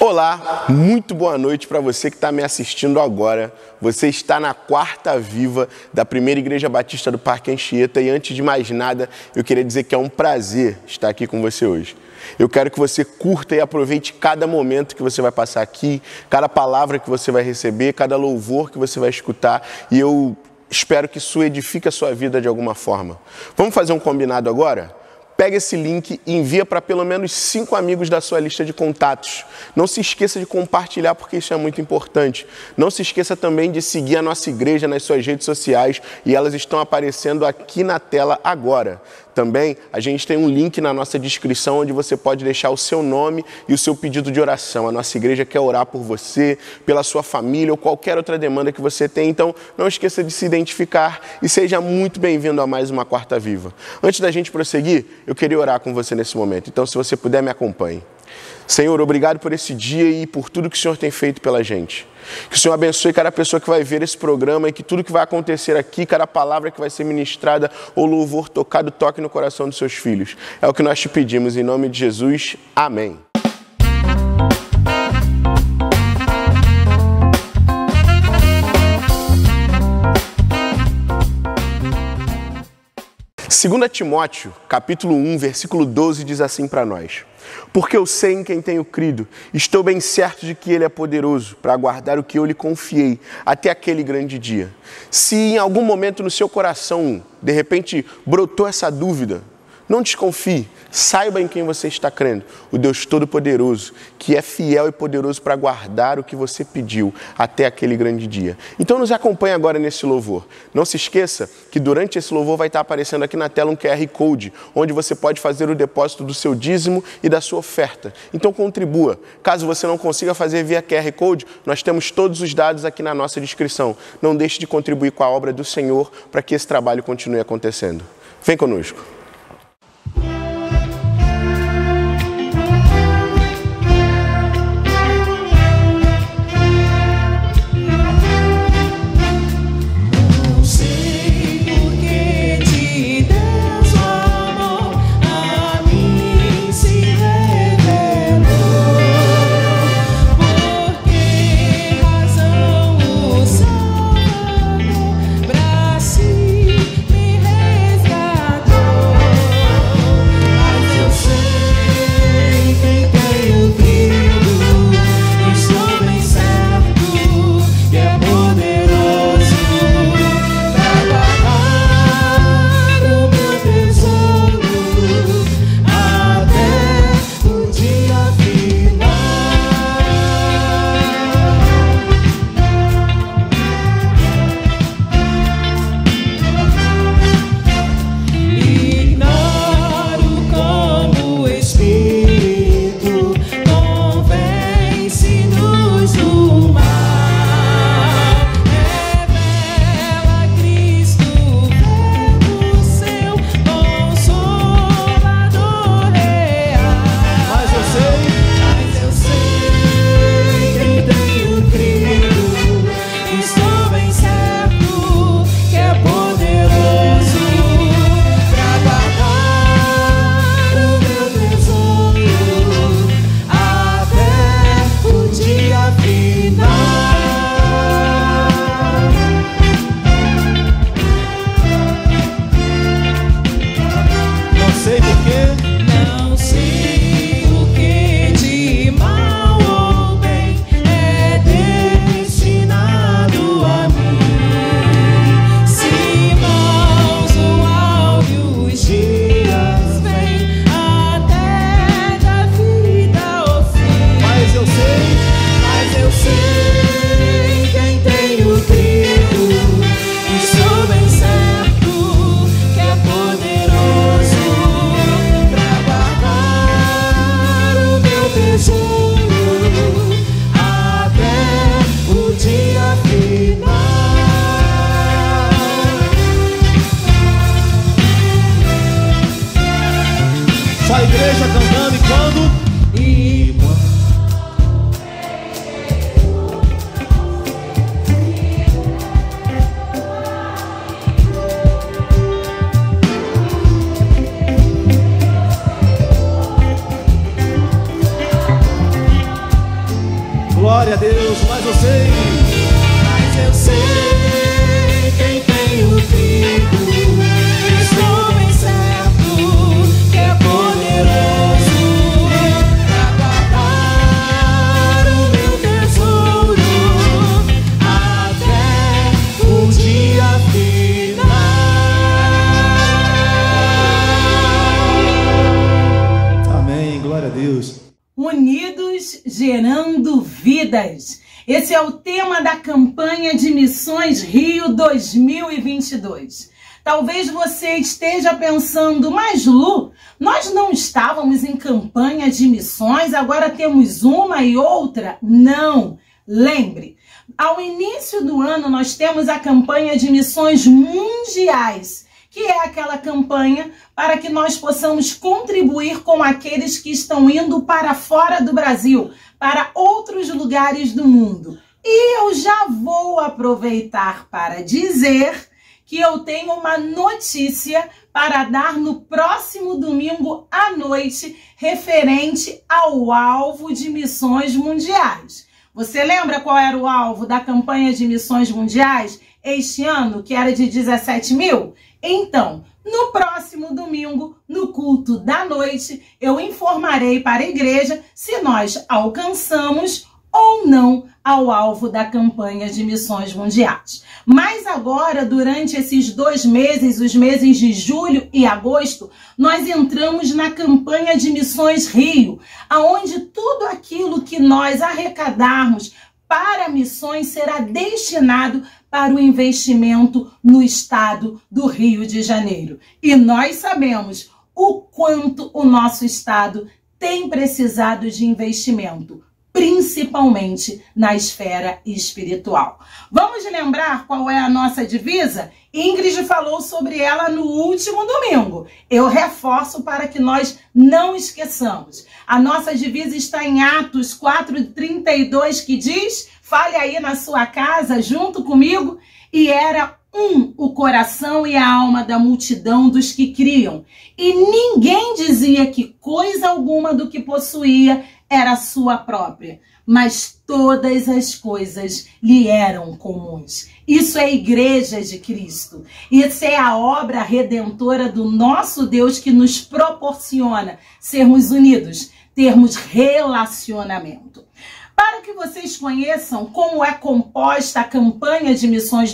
Olá, muito boa noite para você que está me assistindo agora. Você está na Quarta Viva da Primeira Igreja Batista do Parque Anchieta e antes de mais nada, eu queria dizer que é um prazer estar aqui com você hoje. Eu quero que você curta e aproveite cada momento que você vai passar aqui, cada palavra que você vai receber, cada louvor que você vai escutar e eu espero que isso edifique a sua vida de alguma forma. Vamos fazer um combinado agora? Pega esse link e envia para pelo menos 5 amigos da sua lista de contatos. Não se esqueça de compartilhar porque isso é muito importante. Não se esqueça também de seguir a nossa igreja nas suas redes sociais e elas estão aparecendo aqui na tela agora. Também a gente tem um link na nossa descrição onde você pode deixar o seu nome e o seu pedido de oração. A nossa igreja quer orar por você, pela sua família ou qualquer outra demanda que você tem. Então não esqueça de se identificar e seja muito bem-vindo a mais uma Quarta Viva. Antes da gente prosseguir, eu queria orar com você nesse momento. Então se você puder, me acompanhe. Senhor, obrigado por esse dia e por tudo que o Senhor tem feito pela gente. Que o Senhor abençoe cada pessoa que vai ver esse programa e que tudo que vai acontecer aqui, cada palavra que vai ser ministrada ou louvor tocado, toque no coração dos seus filhos. É o que nós te pedimos em nome de Jesus. Amém. Segunda Timóteo, capítulo 1, versículo 12, diz assim para nós: porque eu sei em quem tenho crido, estou bem certo de que Ele é poderoso para guardar o que eu lhe confiei até aquele grande dia. Se em algum momento no seu coração, de repente, brotou essa dúvida, não desconfie, saiba em quem você está crendo, o Deus Todo-Poderoso, que é fiel e poderoso para guardar o que você pediu até aquele grande dia. Então nos acompanhe agora nesse louvor. Não se esqueça que durante esse louvor vai estar aparecendo aqui na tela um QR Code, onde você pode fazer o depósito do seu dízimo e da sua oferta. Então contribua. Caso você não consiga fazer via QR Code, nós temos todos os dados aqui na nossa descrição. Não deixe de contribuir com a obra do Senhor para que esse trabalho continue acontecendo. Vem conosco. Glória a Deus, mas eu sei quem tem o trigo. Estou bem certo que é poderoso pra guardar o meu tesouro até o dia final. Amém, glória a Deus. Unidos gerando vidas. Esse é o tema da campanha de Missões Rio 2022. Talvez você esteja pensando, mas Lu, nós não estávamos em campanha de missões, agora temos uma e outra? Não, lembre, ao início do ano nós temos a campanha de missões mundiais, que é aquela campanha para que nós possamos contribuir com aqueles que estão indo para fora do Brasil, para outros lugares do mundo. E eu já vou aproveitar para dizer que eu tenho uma notícia para dar no próximo domingo à noite, referente ao alvo de missões mundiais. Você lembra qual era o alvo da campanha de missões mundiais este ano, que era de 17 mil? Então, no próximo domingo, no culto da noite, eu informarei para a igreja se nós alcançamos ou não ao alvo da campanha de missões mundiais. Mas agora, durante esses 2 meses, os meses de julho e agosto, nós entramos na campanha de Missões Rio, aonde tudo aquilo que nós arrecadarmos para missões será destinado para o investimento no estado do Rio de Janeiro. E nós sabemos o quanto o nosso estado tem precisado de investimento, principalmente na esfera espiritual. Vamos lembrar qual é a nossa divisa? Ingrid falou sobre ela no último domingo. Eu reforço para que nós não esqueçamos. A nossa divisa está em Atos 4:32, que diz, fale aí na sua casa junto comigo, e era o coração e a alma da multidão dos que criam. E ninguém dizia que coisa alguma do que possuía era sua própria, mas todas as coisas lhe eram comuns. Isso é a igreja de Cristo. Isso é a obra redentora do nosso Deus que nos proporciona sermos unidos, termos relacionamento. Para que vocês conheçam como é composta a campanha de missões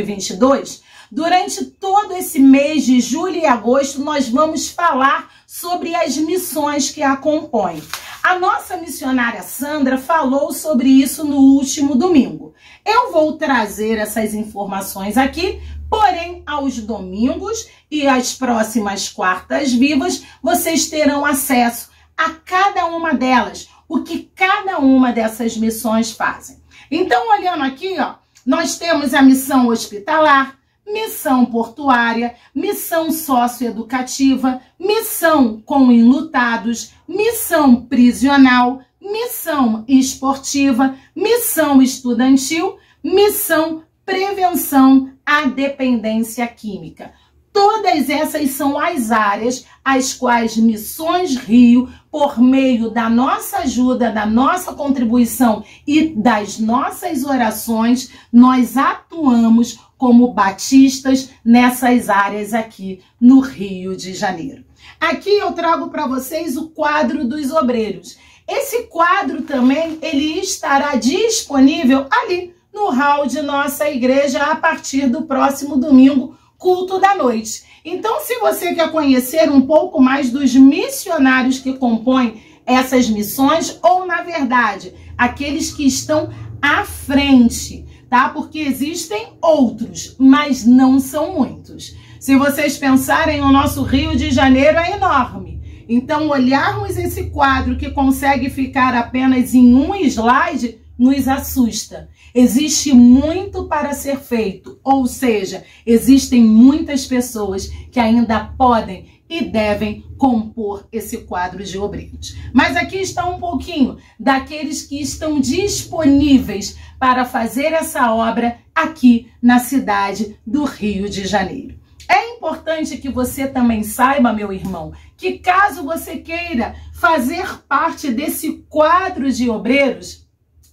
2022, durante todo esse mês de julho e agosto nós vamos falar sobre as missões que a compõem. A nossa missionária Sandra falou sobre isso no último domingo. Eu vou trazer essas informações aqui, porém aos domingos e às próximas quartas vivas vocês terão acesso a cada uma delas, o que cada uma dessas missões fazem. Então, olhando aqui, ó, nós temos a missão hospitalar, missão portuária, missão socioeducativa, missão com enlutados, missão prisional, missão esportiva, missão estudantil, missão prevenção à dependência química. Todas essas são as áreas às quais Missões Rio, por meio da nossa ajuda, da nossa contribuição e das nossas orações, nós atuamos como batistas nessas áreas aqui no Rio de Janeiro. Aqui eu trago para vocês o quadro dos obreiros. Esse quadro também ele estará disponível ali no hall de nossa igreja a partir do próximo domingo, culto da noite. Então, se você quer conhecer um pouco mais dos missionários que compõem essas missões, ou na verdade, aqueles que estão à frente, tá? Porque existem outros, mas não são muitos. Se vocês pensarem, o nosso Rio de Janeiro é enorme. Então, olharmos esse quadro que consegue ficar apenas em um slide nos assusta. Existe muito para ser feito, ou seja, existem muitas pessoas que ainda podem e devem compor esse quadro de obreiros. Mas aqui está um pouquinho daqueles que estão disponíveis para fazer essa obra aqui na cidade do Rio de Janeiro. É importante que você também saiba, meu irmão, que caso você queira fazer parte desse quadro de obreiros,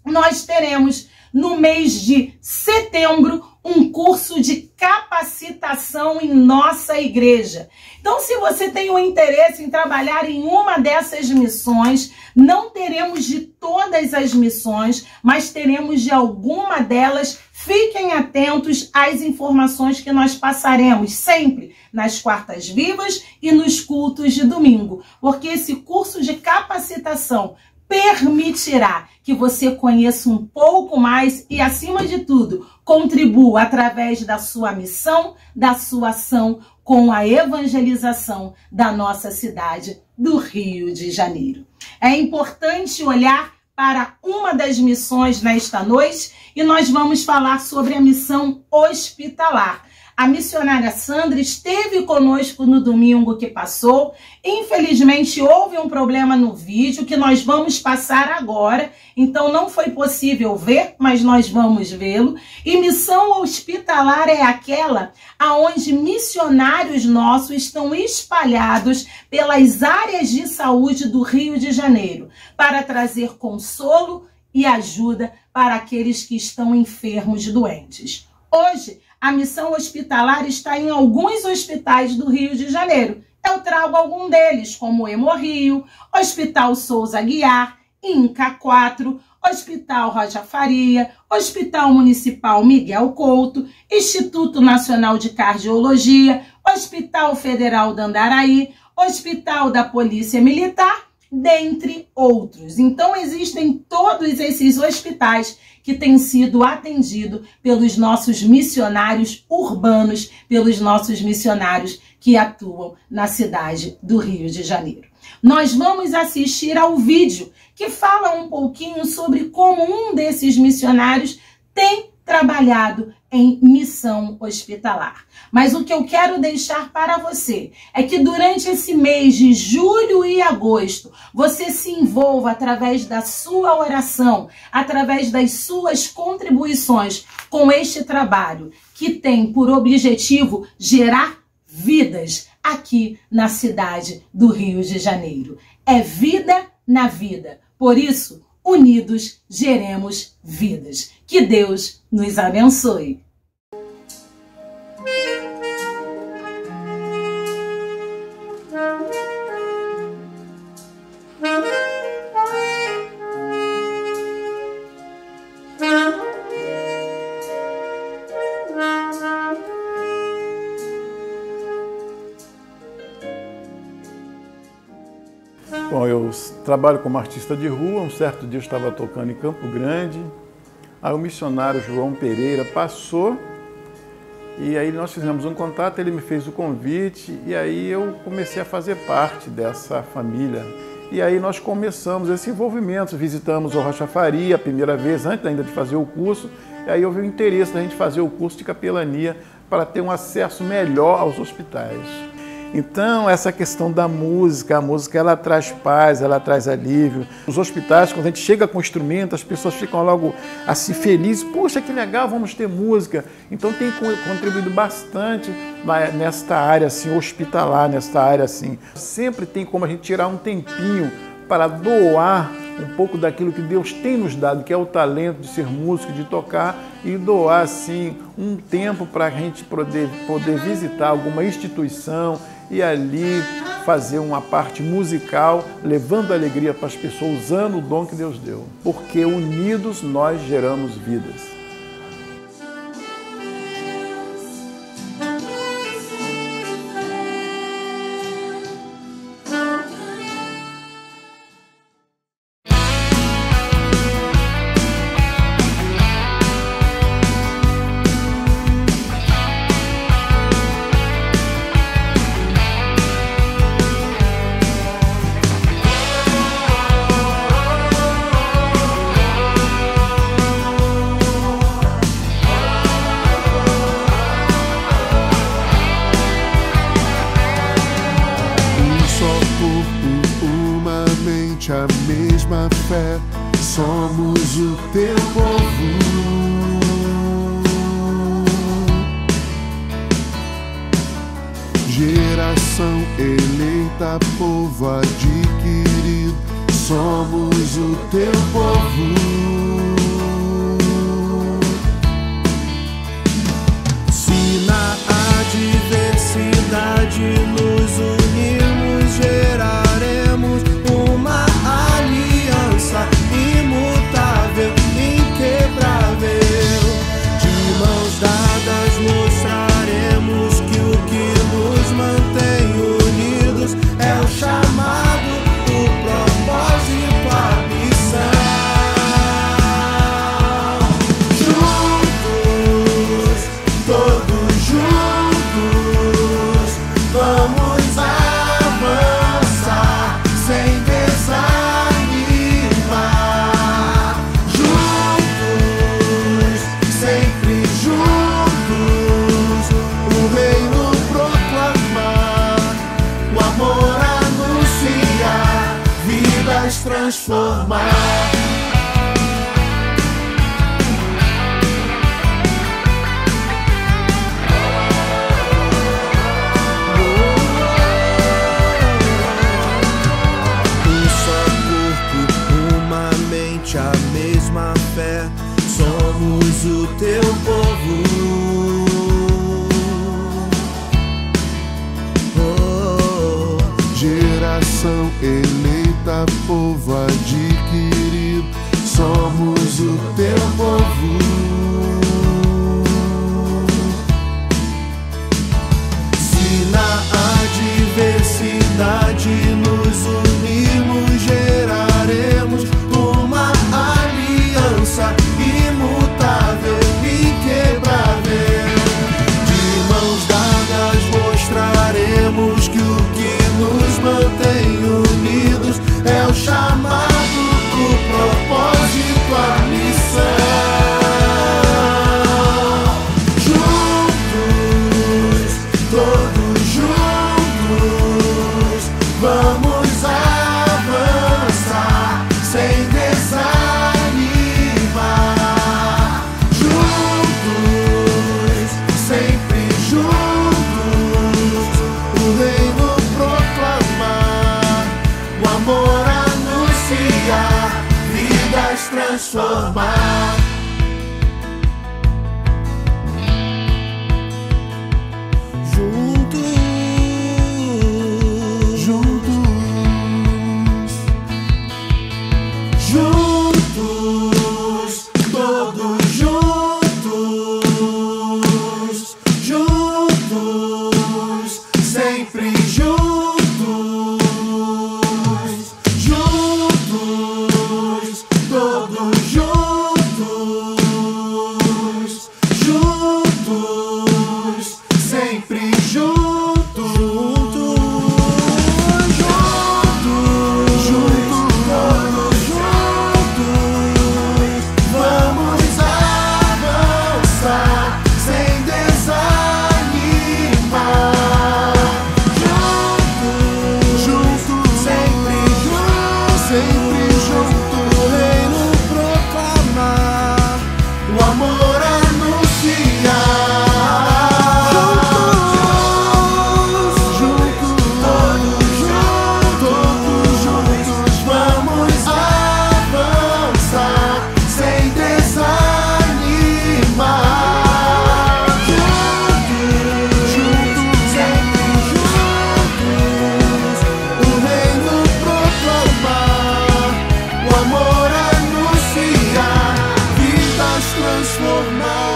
nós teremos no mês de setembro um curso de capacitação em nossa igreja. Então, se você tem um interesse em trabalhar em uma dessas missões, não teremos de todas as missões, mas teremos de alguma delas. Fiquem atentos às informações que nós passaremos sempre nas quartas vivas e nos cultos de domingo, porque esse curso de capacitação permitirá que você conheça um pouco mais e, acima de tudo, contribua através da sua missão, da sua ação com a evangelização da nossa cidade do Rio de Janeiro. É importante olhar para uma das missões nesta noite e nós vamos falar sobre a missão hospitalar. A missionária Sandra esteve conosco no domingo que passou. Infelizmente, houve um problema no vídeo que nós vamos passar agora. Então, não foi possível ver, mas nós vamos vê-lo. E missão hospitalar é aquela onde missionários nossos estão espalhados pelas áreas de saúde do Rio de Janeiro para trazer consolo e ajuda para aqueles que estão enfermos e doentes. Hoje, a missão hospitalar está em alguns hospitais do Rio de Janeiro. Eu trago algum deles, como o Hemorrio, Hospital Souza Aguiar, Inca 4, Hospital Rocha Faria, Hospital Municipal Miguel Couto, Instituto Nacional de Cardiologia, Hospital Federal da Andaraí, Hospital da Polícia Militar, dentre outros. Então, existem todos esses hospitais que têm sido atendidos pelos nossos missionários urbanos, pelos nossos missionários que atuam na cidade do Rio de Janeiro. Nós vamos assistir ao vídeo que fala um pouquinho sobre como um desses missionários tem trabalhado em missão hospitalar. Mas o que eu quero deixar para você é que durante esse mês de julho e agosto, você se envolva através da sua oração, através das suas contribuições com este trabalho que tem por objetivo gerar vidas aqui na cidade do Rio de Janeiro. É vida na vida. Por isso, unidos geremos vidas. Que Deus nos abençoe. Bom, eu trabalho como artista de rua. Um certo dia eu estava tocando em Campo Grande, aí o missionário João Pereira passou e aí nós fizemos um contato, ele me fez o convite e aí eu comecei a fazer parte dessa família. E aí nós começamos esse envolvimento, visitamos o Rocha Faria a primeira vez, antes ainda de fazer o curso, e aí houve o interesse da gente fazer o curso de capelania para ter um acesso melhor aos hospitais. Então, essa questão da música, a música ela traz paz, ela traz alívio. Nos hospitais, quando a gente chega com o instrumento, as pessoas ficam logo assim felizes. Poxa, que legal, vamos ter música. Então, tem contribuído bastante nesta área assim, hospitalar, nesta área assim. Sempre tem como a gente tirar um tempinho para doar um pouco daquilo que Deus tem nos dado, que é o talento de ser músico, de tocar, e doar assim um tempo para a gente poder visitar alguma instituição e ali fazer uma parte musical, levando alegria para as pessoas, usando o dom que Deus deu. Porque unidos nós geramos vidas. A mesma fé, somos o teu povo. Geração eleita, povo adquirido, somos o teu povo. nos unirmos, geraremos uma aliança imutável, inquebrável. De mãos dadas mostraremos que o que nos mantém unidos é o chamado, o propósito, a missão. Juntos, todos juntos, vamos avançar sem desanimar. Juntos, sempre juntos, o reino proclamar, o amor anunciar, vidas transformar. A mesma fé, somos o teu povo. Oh, Geração eleita, povo adquirido, somos o teu povo. se na adversidade nos unirmos, geraremos uma aliança imutável, inquebrável. De mãos dadas mostraremos que o que nos mantém unidos é o chamado, o propósito, a missão. Juntos, todos juntos, vamos avançar sem desanimar. Juntos, sempre juntos, o reino proclamar, o amor anunciar, vidas transformar. Juntos, todos juntos, juntos, sempre juntos, juntos, todos juntos, juntos, sempre juntos, vamos avançar sem desanimar. Juntos, sempre juntos, o reino proclamar, o amor anunciar. Juntos, todos juntos, vamos avançar sem desanimar. Juntos, sempre juntos, o reino proclamar, o amor anunciar, vidas transformar.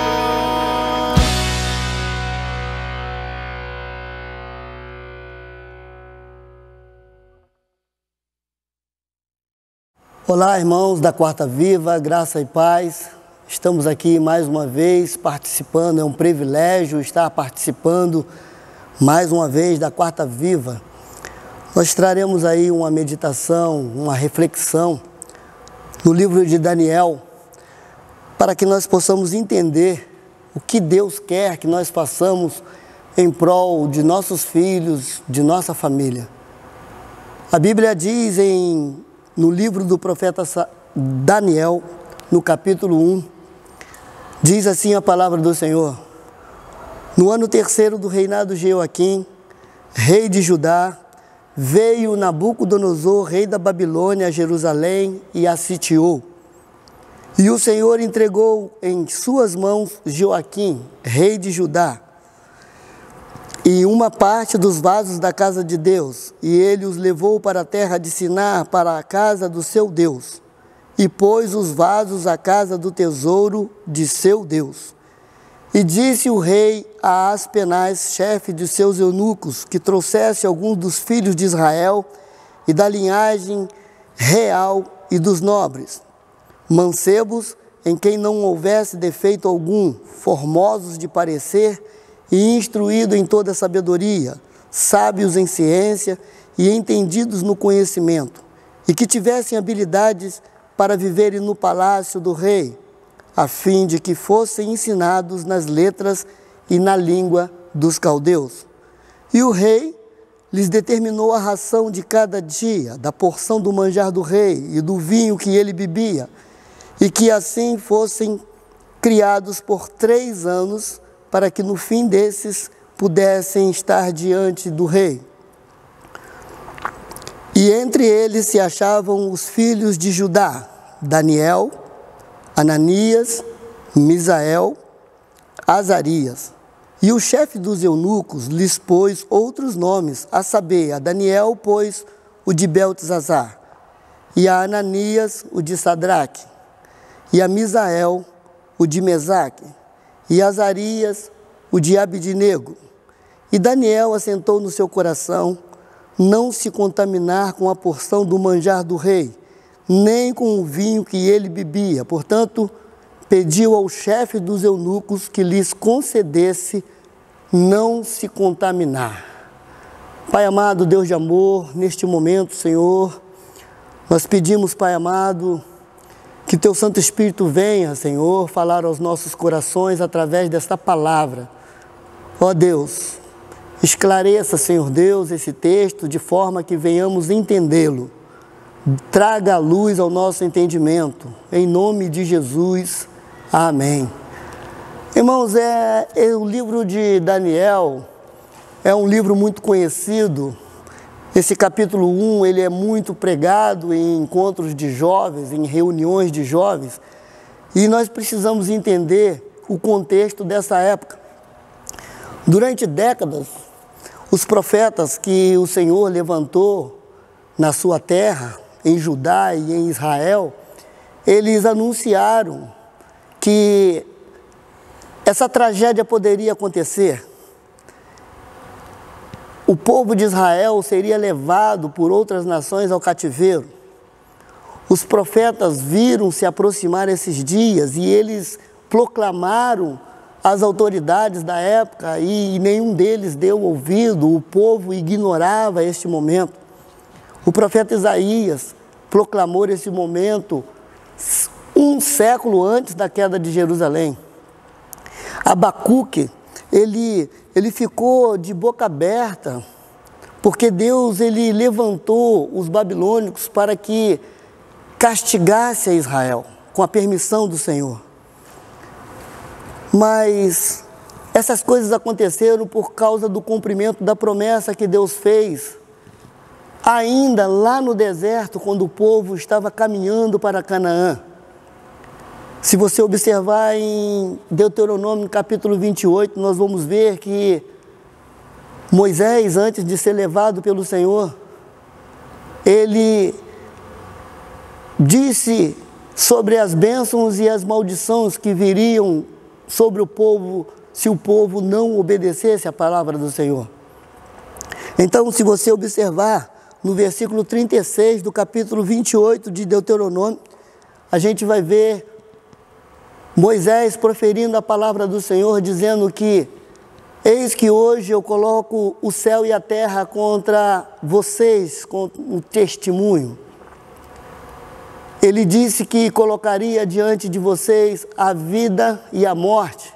Olá, irmãos da Quarta Viva, graça e paz. Estamos aqui mais uma vez participando, é um privilégio estar participando mais uma vez da Quarta Viva. Nós traremos aí uma meditação, uma reflexão no livro de Daniel, para que nós possamos entender o que Deus quer que nós façamos em prol de nossos filhos, de nossa família. A Bíblia diz no livro do profeta Daniel, no capítulo 1, diz assim a palavra do Senhor: no ano terceiro do reinado de Joaquim, rei de Judá, veio Nabucodonosor, rei da Babilônia, a Jerusalém e a sitiou. E o Senhor entregou em suas mãos Joaquim, rei de Judá, e uma parte dos vasos da casa de Deus, e ele os levou para a terra de Sinar, para a casa do seu Deus, e pôs os vasos à casa do tesouro de seu Deus. E disse o rei a Aspenaz, chefe de seus eunucos, que trouxesse alguns dos filhos de Israel e da linhagem real e dos nobres, mancebos, em quem não houvesse defeito algum, formosos de parecer e instruídos em toda sabedoria, sábios em ciência e entendidos no conhecimento, e que tivessem habilidades para viverem no palácio do rei, a fim de que fossem ensinados nas letras e na língua dos caldeus. E o rei lhes determinou a ração de cada dia, da porção do manjar do rei e do vinho que ele bebia, e que assim fossem criados por 3 anos, para que no fim desses pudessem estar diante do rei. E entre eles se achavam os filhos de Judá, Daniel, Ananias, Misael, Azarias. E o chefe dos eunucos lhes pôs outros nomes, a saber, a Daniel pôs o de Beltesazar, e a Ananias o de Sadraque, e a Misael o de Mesaque, e Azarias o de Abidnego. E Daniel assentou no seu coração não se contaminar com a porção do manjar do rei, nem com o vinho que ele bebia. Portanto, pediu ao chefe dos eunucos que lhes concedesse não se contaminar. Pai amado, Deus de amor, neste momento, Senhor, nós pedimos, Pai amado, que Teu Santo Espírito venha, Senhor, falar aos nossos corações através desta palavra. Ó Deus, esclareça, Senhor Deus, esse texto de forma que venhamos entendê-lo. Traga a luz ao nosso entendimento. Em nome de Jesus. Amém. Irmãos, o livro de Daniel é um livro muito conhecido. Esse capítulo 1, ele é muito pregado em encontros de jovens, em reuniões de jovens. E nós precisamos entender o contexto dessa época. Durante décadas, os profetas que o Senhor levantou na sua terra, em Judá e em Israel, eles anunciaram que essa tragédia poderia acontecer. O povo de Israel seria levado por outras nações ao cativeiro. Os profetas viram se aproximar esses dias e eles proclamaram às autoridades da época e nenhum deles deu ouvido, o povo ignorava este momento. O profeta Isaías proclamou esse momento 1 século antes da queda de Jerusalém. Abacuque, ele ficou de boca aberta, porque Deus ele levantou os babilônicos para que castigasse a Israel, com a permissão do Senhor. Mas essas coisas aconteceram por causa do cumprimento da promessa que Deus fez, ainda lá no deserto, quando o povo estava caminhando para Canaã. Se você observar em Deuteronômio capítulo 28, nós vamos ver que Moisés, antes de ser levado pelo Senhor, ele disse sobre as bênçãos e as maldições que viriam sobre o povo, se o povo não obedecesse a palavra do Senhor. Então, se você observar no versículo 36 do capítulo 28 de Deuteronômio, a gente vai ver Moisés proferindo a palavra do Senhor, dizendo que eis que hoje eu coloco o céu e a terra contra vocês, com um testemunho. Ele disse que colocaria diante de vocês a vida e a morte,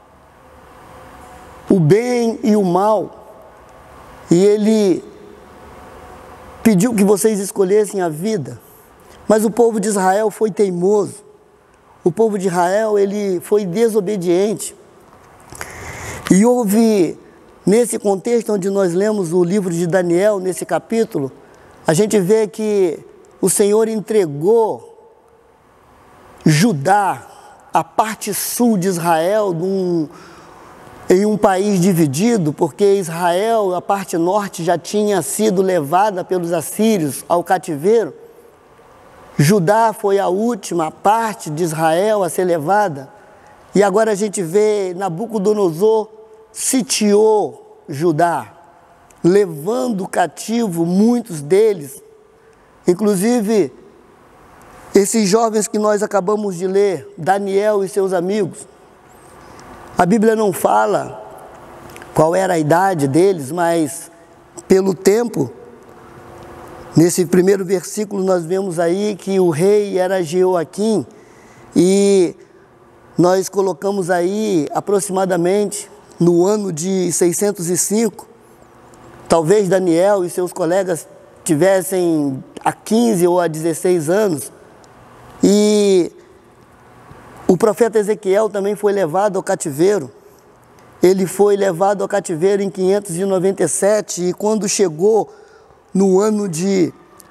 o bem e o mal. E ele pediu que vocês escolhessem a vida. Mas o povo de Israel foi teimoso. O povo de Israel, ele foi desobediente. E houve, nesse contexto onde nós lemos o livro de Daniel, nesse capítulo, a gente vê que o Senhor entregou Judá, a parte sul de Israel, em um país dividido, porque Israel, a parte norte, já tinha sido levada pelos assírios ao cativeiro. Judá foi a última parte de Israel a ser levada. E agora a gente vê Nabucodonosor sitiou Judá, levando cativo muitos deles. Inclusive, esses jovens que nós acabamos de ler, Daniel e seus amigos. A Bíblia não fala qual era a idade deles, mas pelo tempo, nesse primeiro versículo nós vemos aí que o rei era Jeoaquim, e nós colocamos aí aproximadamente no ano de 605, talvez Daniel e seus colegas tivessem a 15 ou a 16 anos, e o profeta Ezequiel também foi levado ao cativeiro. Ele foi levado ao cativeiro em 597, e quando chegou no ano de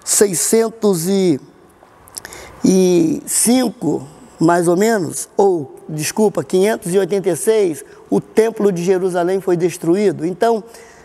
605, mais ou menos, 586, o templo de Jerusalém foi destruído. Então,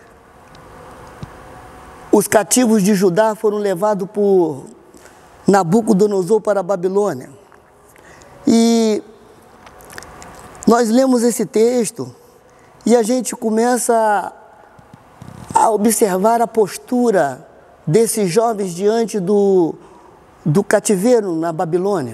os cativos de Judá foram levados por Nabucodonosor para a Babilônia. E nós lemos esse texto e a gente começa a observar a postura desses jovens diante do cativeiro na Babilônia.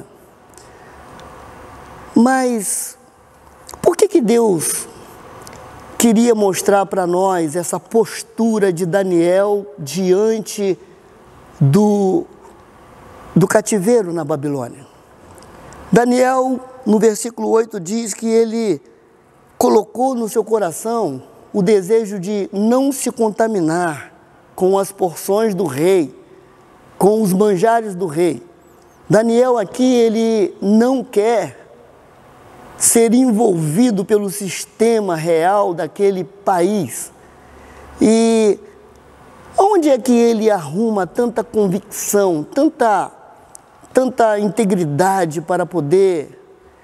Mas por que Deus queria mostrar para nós essa postura de Daniel diante do cativeiro na Babilônia? Daniel, no versículo 8, diz que ele colocou no seu coração o desejo de não se contaminar com as porções do rei, com os manjares do rei. Daniel aqui, ele não quer ser envolvido pelo sistema real daquele país. E onde é que ele arruma tanta convicção, tanta integridade para poder,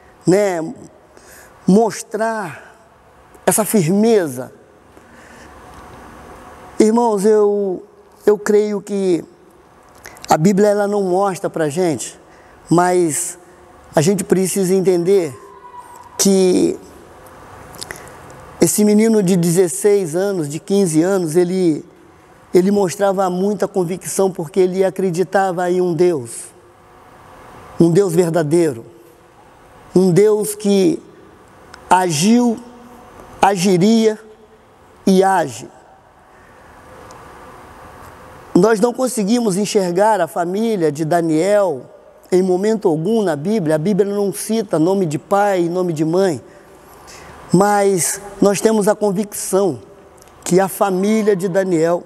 mostrar essa firmeza? Irmãos, eu creio que a Bíblia ela não mostra para a gente, mas a gente precisa entender que esse menino de 16 anos, de 15 anos, ele mostrava muita convicção porque ele acreditava em um Deus verdadeiro, um Deus que agiu, agiria e age. Nós não conseguimos enxergar a família de Daniel em momento algum na Bíblia. A Bíblia não cita nome de pai e nome de mãe, mas nós temos a convicção que a família de Daniel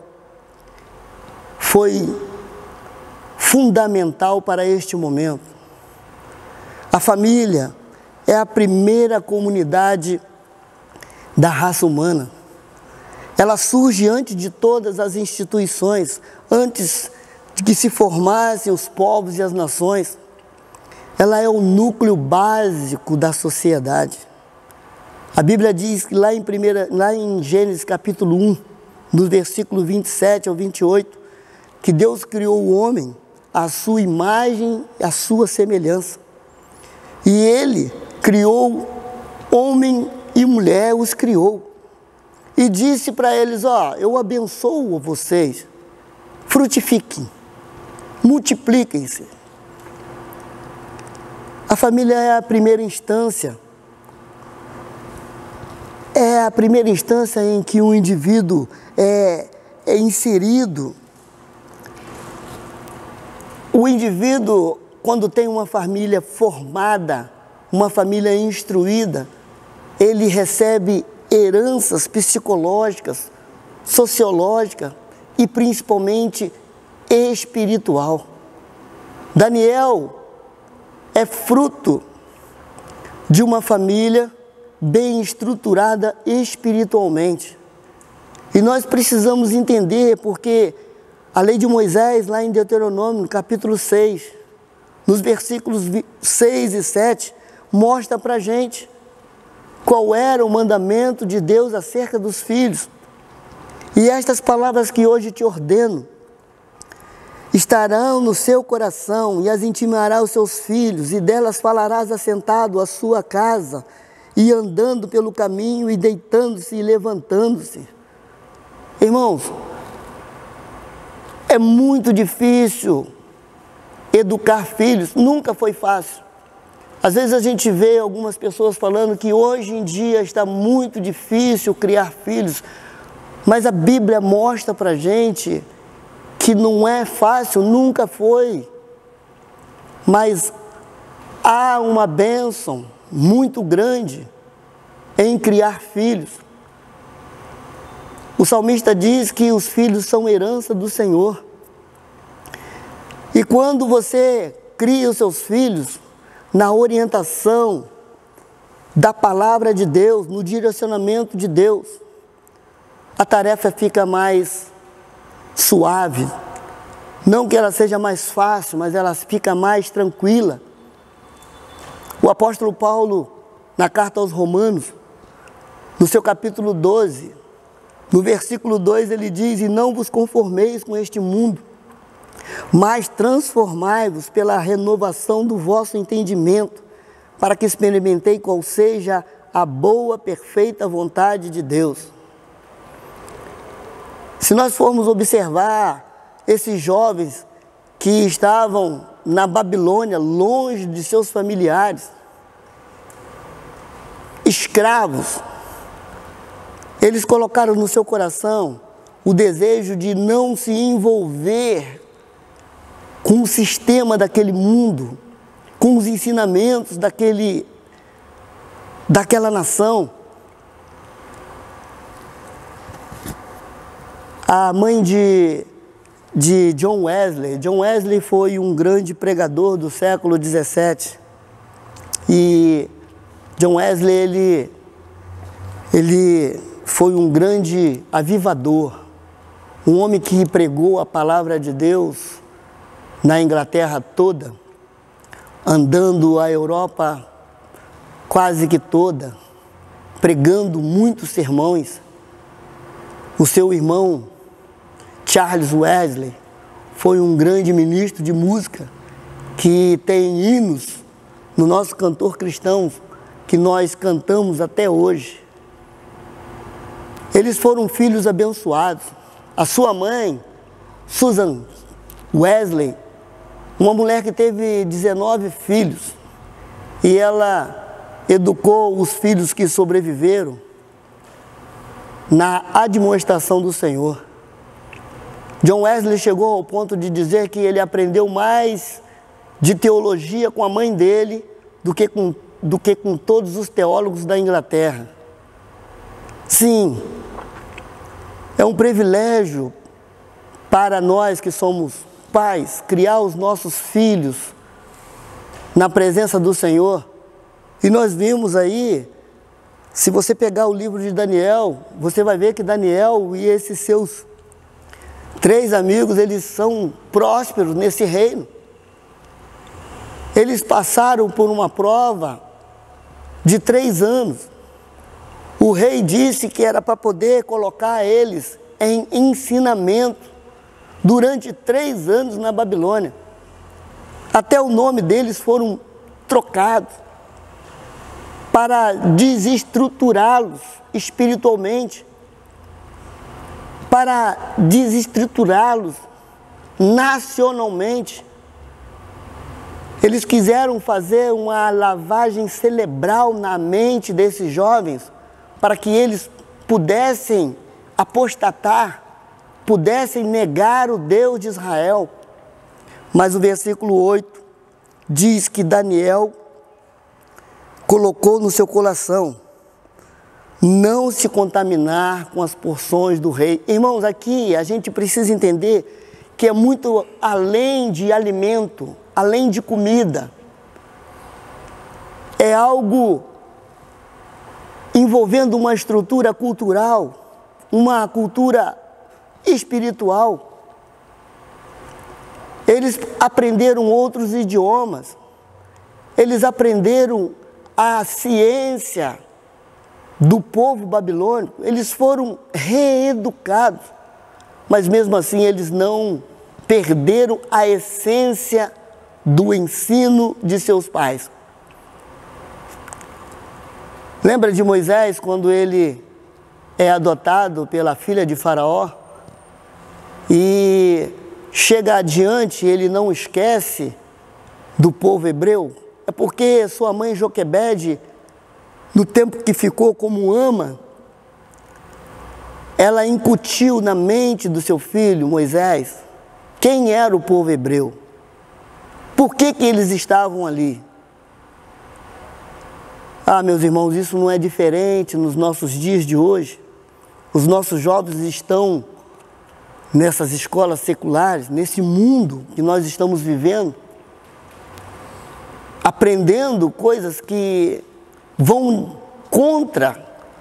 foi fundamental para este momento. A família é a primeira comunidade da raça humana. Ela surge antes de todas as instituições, antes de que se formassem os povos e as nações. Ela é o núcleo básico da sociedade. A Bíblia diz que lá em Gênesis capítulo 1, no versículo 27 ao 28, que Deus criou o homem à sua imagem e à sua semelhança. E Ele criou homem e mulher, os criou. E disse para eles, eu abençoo vocês, frutifiquem, multipliquem-se. A família é a primeira instância. É a primeira instância em que um indivíduo é inserido. O indivíduo, quando tem uma família formada, uma família instruída, ele recebe heranças psicológicas, sociológicas e principalmente espiritual. Daniel é fruto de uma família bem estruturada espiritualmente. E nós precisamos entender porque a lei de Moisés, lá em Deuteronômio, no capítulo 6, nos versículos 6 e 7, mostra para a gente qual era o mandamento de Deus acerca dos filhos. E estas palavras que hoje te ordeno estarão no seu coração, e as intimará aos seus filhos, e delas falarás assentado à sua casa, e andando pelo caminho, e deitando-se e levantando-se. Irmãos, é muito difícil educar filhos, nunca foi fácil. Às vezes a gente vê algumas pessoas falando que hoje em dia está muito difícil criar filhos, mas a Bíblia mostra para a gente que não é fácil, nunca foi. Mas há uma bênção muito grande em criar filhos. O salmista diz que os filhos são herança do Senhor. E quando você cria os seus filhos na orientação da palavra de Deus, no direcionamento de Deus, a tarefa fica mais suave. Não que ela seja mais fácil, mas ela fica mais tranquila. O apóstolo Paulo, na carta aos Romanos, no seu capítulo 12, no versículo 2, ele diz: e não vos conformeis com este mundo, mas transformai-vos pela renovação do vosso entendimento, para que experimentei qual seja a boa, perfeita vontade de Deus. Se nós formos observar esses jovens que estavam na Babilônia, longe de seus familiares, escravos, eles colocaram no seu coração o desejo de não se envolver com o sistema daquele mundo, com os ensinamentos daquela nação. A mãe de John Wesley foi um grande pregador do século XVII. E John Wesley, ele foi um grande avivador, um homem que pregou a palavra de Deus na Inglaterra toda, andando a Europa quase que toda, pregando muitos sermões. O seu irmão, Charles Wesley, foi um grande ministro de música, que tem hinos no nosso cantor cristão, que nós cantamos até hoje. Eles foram filhos abençoados. A sua mãe, Susan Wesley, uma mulher que teve 19 filhos, e ela educou os filhos que sobreviveram na admoestação do Senhor. John Wesley chegou ao ponto de dizer que ele aprendeu mais de teologia com a mãe dele do que com todos os teólogos da Inglaterra. Sim, é um privilégio para nós que somos pais, criar os nossos filhos na presença do Senhor. E nós vimos aí, se você pegar o livro de Daniel, você vai ver que Daniel e esses seus 3 amigos, eles são prósperos nesse reino. Eles passaram por uma prova de 3 anos. O rei disse que era para poder colocar eles em ensinamento durante 3 anos na Babilônia. Até o nome deles foram trocados para desestruturá-los espiritualmente, para desestruturá-los nacionalmente. Eles quiseram fazer uma lavagem cerebral na mente desses jovens, para que eles pudessem apostatar, pudessem negar o Deus de Israel. Mas o versículo 8 diz que Daniel colocou no seu coração não se contaminar com as porções do rei. Irmãos, aqui a gente precisa entender que é muito além de alimento, além de comida. É algo envolvendo uma estrutura cultural, uma cultura espiritual. Eles aprenderam outros idiomas, eles aprenderam a ciência do povo babilônico, eles foram reeducados, mas mesmo assim eles não perderam a essência do ensino de seus pais. Lembra de Moisés, quando ele é adotado pela filha de Faraó e chega adiante, ele não esquece do povo hebreu? É porque sua mãe Joquebede, no tempo que ficou como ama, ela incutiu na mente do seu filho Moisés quem era o povo hebreu, por que eles estavam ali. Ah, meus irmãos, isso não é diferente nos nossos dias de hoje. Os nossos jovens estão nessas escolas seculares, nesse mundo que nós estamos vivendo, aprendendo coisas que vão contra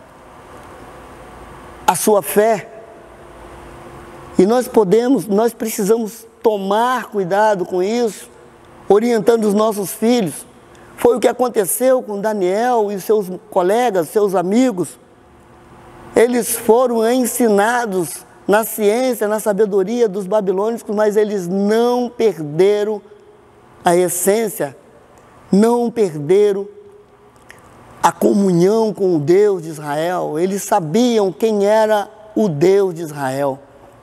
a sua fé. E nós precisamos tomar cuidado com isso, orientando os nossos filhos. Foi o que aconteceu com Daniel e seus colegas, seus amigos. Eles foram ensinados na ciência, na sabedoria dos babilônicos, mas eles não perderam a essência, não perderam a comunhão com o Deus de Israel. Eles sabiam quem era o Deus de Israel.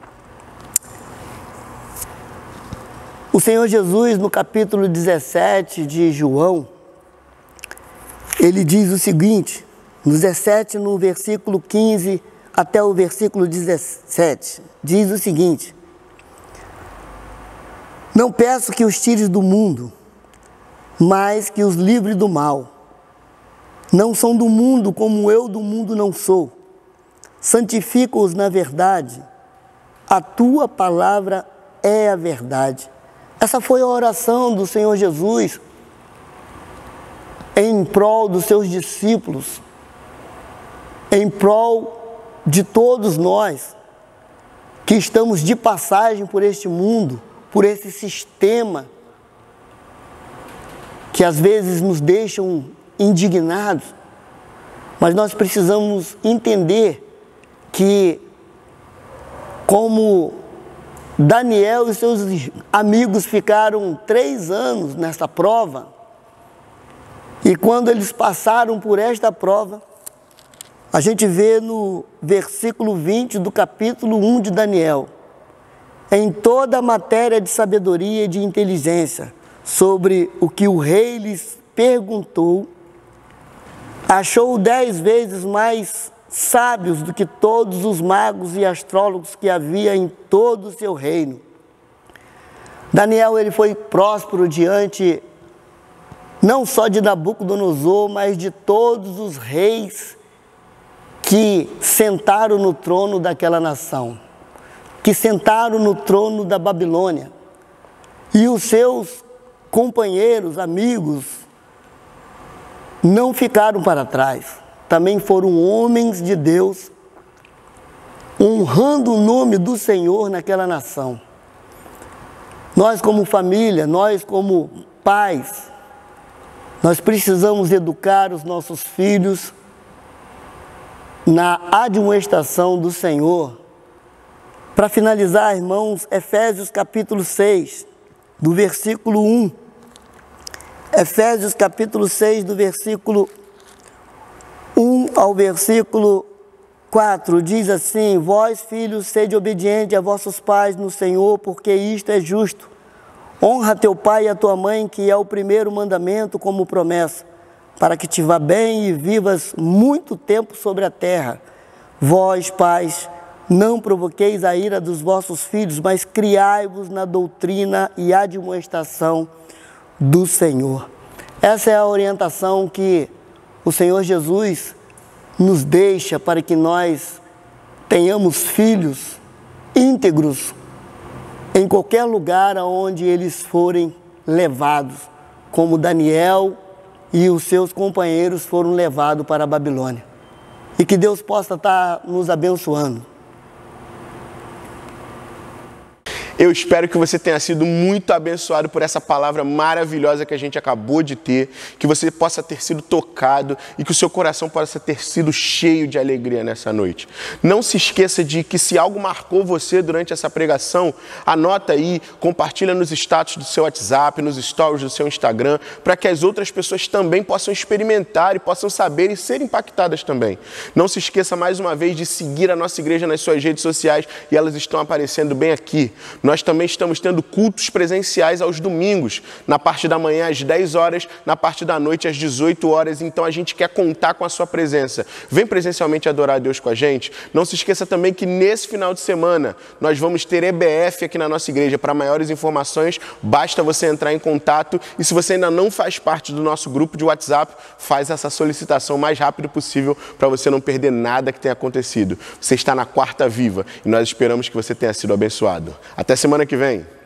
O Senhor Jesus, no capítulo 17 de João, ele diz o seguinte, no 17, no versículo 15 até o versículo 17, diz o seguinte: não peço que os tires do mundo, mas que os livre do mal. Não são do mundo, como eu do mundo não sou. Santifica-os na verdade. A tua palavra é a verdade. Essa foi a oração do Senhor Jesus em prol dos seus discípulos, em prol de todos nós que estamos de passagem por este mundo, por esse sistema que às vezes nos deixam indignados, mas nós precisamos entender que, como Daniel e seus amigos ficaram 3 anos nessa prova, e quando eles passaram por esta prova, a gente vê no versículo 20 do capítulo 1 de Daniel: em toda a matéria de sabedoria e de inteligência, sobre o que o rei lhes perguntou, achou 10 vezes mais sábios do que todos os magos e astrólogos que havia em todo o seu reino. Daniel, ele foi próspero diante não só de Nabucodonosor, mas de todos os reis que sentaram no trono daquela nação, que sentaram no trono da Babilônia. E os seus companheiros, amigos, não ficaram para trás. Também foram homens de Deus, honrando o nome do Senhor naquela nação. Nós como família, nós como pais, nós precisamos educar os nossos filhos na admoestação do Senhor. Para finalizar, irmãos, Efésios capítulo 6, do versículo 1. Efésios capítulo 6, do versículo 1 ao versículo 4, diz assim: vós, filhos, sede obedientes a vossos pais no Senhor, porque isto é justo. Honra teu pai e a tua mãe, que é o primeiro mandamento como promessa, para que te vá bem e vivas muito tempo sobre a terra. Vós, pais, não provoqueis a ira dos vossos filhos, mas criai-vos na doutrina e admoestação do Senhor. Essa é a orientação que o Senhor Jesus nos deixa para que nós tenhamos filhos íntegros em qualquer lugar aonde eles forem levados, como Daniel e os seus companheiros foram levados para a Babilônia. E que Deus possa estar nos abençoando. Eu espero que você tenha sido muito abençoado por essa palavra maravilhosa que a gente acabou de ter, que você possa ter sido tocado e que o seu coração possa ter sido cheio de alegria nessa noite. Não se esqueça de que se algo marcou você durante essa pregação, anota aí, compartilha nos status do seu WhatsApp, nos stories do seu Instagram, para que as outras pessoas também possam experimentar e possam saber e ser impactadas também. Não se esqueça mais uma vez de seguir a nossa igreja nas suas redes sociais e elas estão aparecendo bem aqui. Nós também estamos tendo cultos presenciais aos domingos, na parte da manhã às 10 horas, na parte da noite às 18 horas, então a gente quer contar com a sua presença. Vem presencialmente adorar a Deus com a gente. Não se esqueça também que nesse final de semana nós vamos ter EBF aqui na nossa igreja. Para maiores informações, basta você entrar em contato e se você ainda não faz parte do nosso grupo de WhatsApp, faz essa solicitação o mais rápido possível para você não perder nada que tenha acontecido. Você está na Quarta Viva e nós esperamos que você tenha sido abençoado. Até semana que vem.